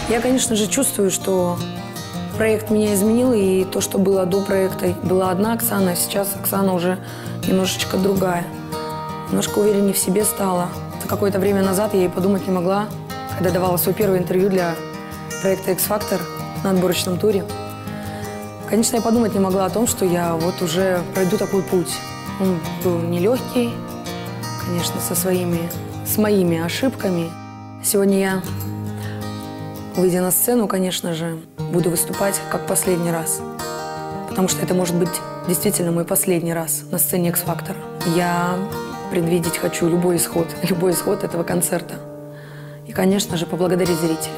Я, конечно же, чувствую, что проект меня изменил, и то, что было до проекта, была одна Оксана, а сейчас Оксана уже немножечко другая. Немножко увереннее в себе стала. Какое-то время назад я и подумать не могла, когда давала свое первое интервью для проекта X-Factor на отборочном туре. Конечно, я подумать не могла о том, что я вот уже пройду такой путь. Он был нелегкий, конечно, с моими ошибками. Сегодня я, выйдя на сцену, конечно же, буду выступать как последний раз. Потому что это может быть действительно мой последний раз на сцене X-Factor. Я предвидеть хочу любой исход этого концерта. И, конечно же, поблагодарить зрителя.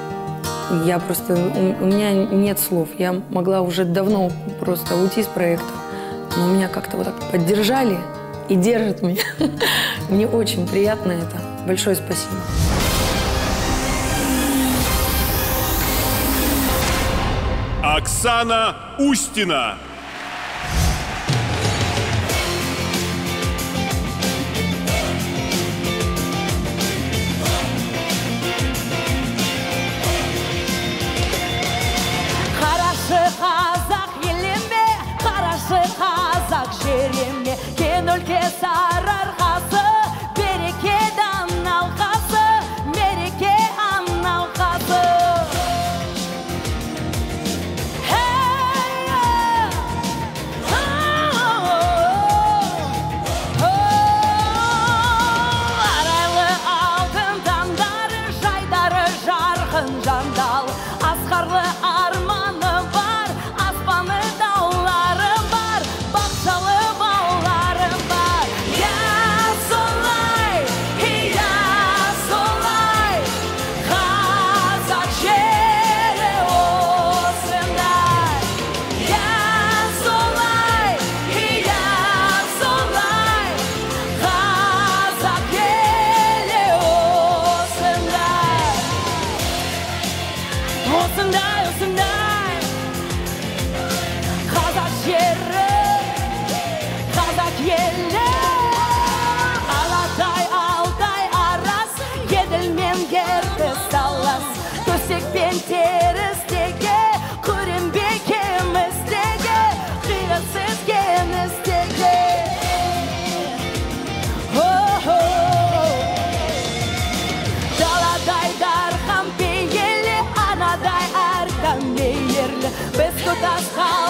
У меня нет слов. Я могла уже давно просто уйти с проекта, но меня как-то вот так поддержали и держат меня. Мне очень приятно это. Большое спасибо. Оксана Устина. Қазақ жеріме кен өлке сарырғасы, берекеден алқасы, мереке алқасы. Арайлы алтын таңдары, жайдары жарқын жандал, асқарлы арманы бар, аспаны даулары бар, бақшалы балалары бар. Я солай, қазақ жері осындай. Я солай, қазақ елі осындай. Осындай, қазақ жері, қазақ елі. Алтай арас, еділ мен ертіс талас, төсек пен терістегі, көрінбей кемістегі, қиғысыз кемістегі. Даладай дархан пейілі, анадай әркім мейірлі, біз тұтас қал